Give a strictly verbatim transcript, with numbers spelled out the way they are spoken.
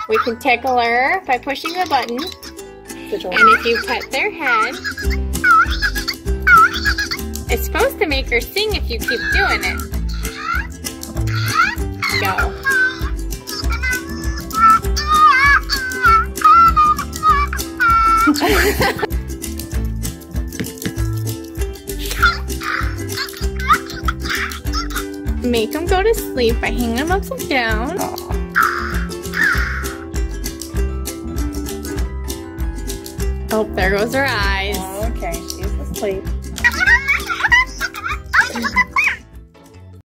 We can tickle her by pushing the button. And if you pet their head, it's supposed to make her sing if you keep doing it. Go. Make them go to sleep by hanging them upside down. Oh, there goes her eyes. Oh, okay, she's asleep.